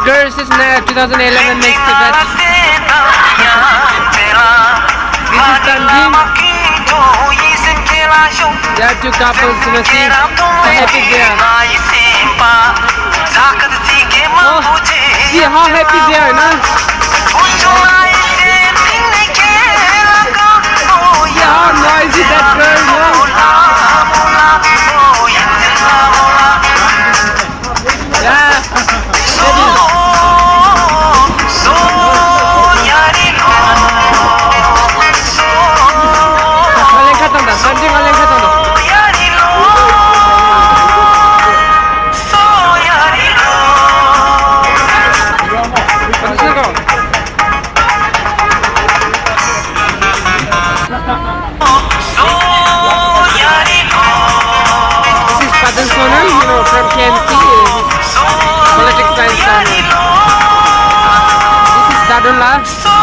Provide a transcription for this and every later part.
Girls is 2011 next event. This is Tanzim. There are two couples. You see, happy they are. Oh, see how happy they are, no? See how noisy that girl, no? Yeah. From KMC, politics science channel. This is Dadula.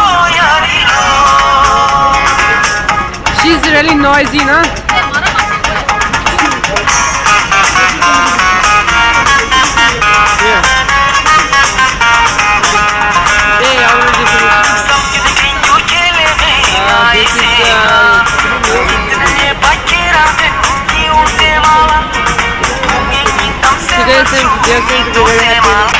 She's really noisy, no? Yeah. They already finished. This is they seem to be very happy.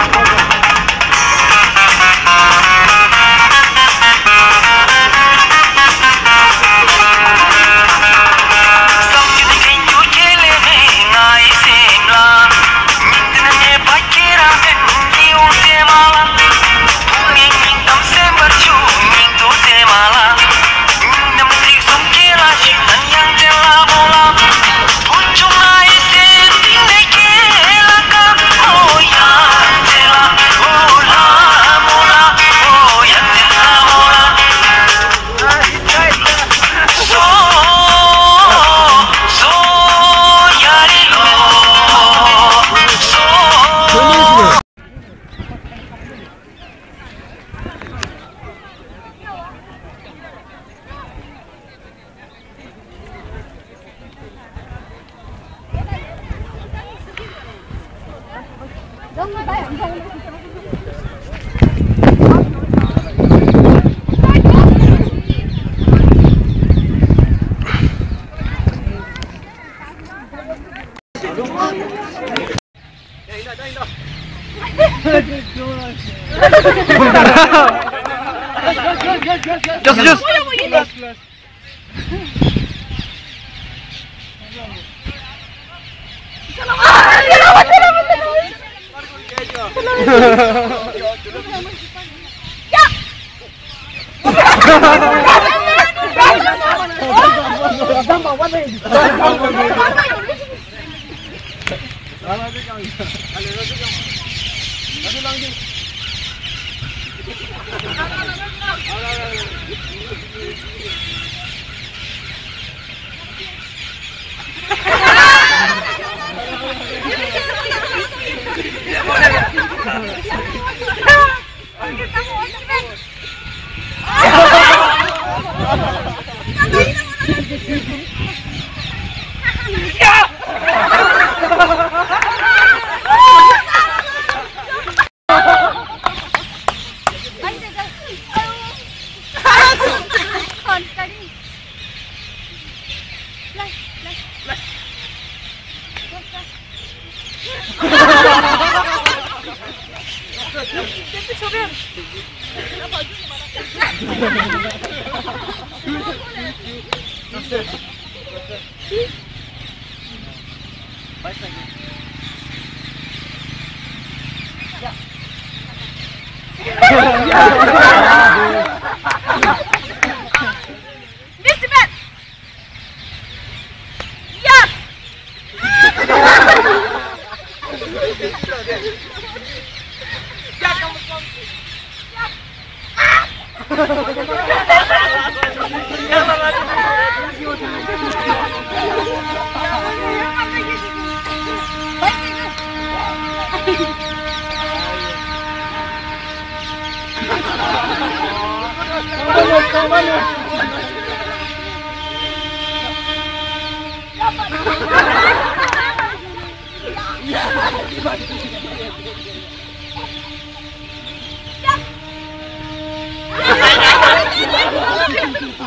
Just.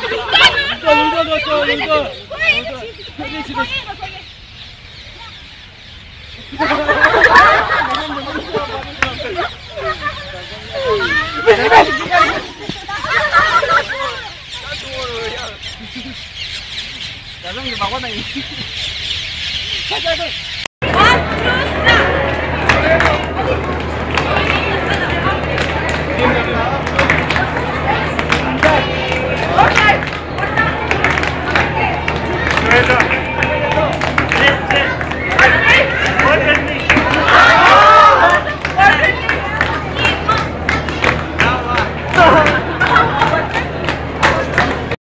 Ludo 넣었어, 루도. Galang di bawah na yun.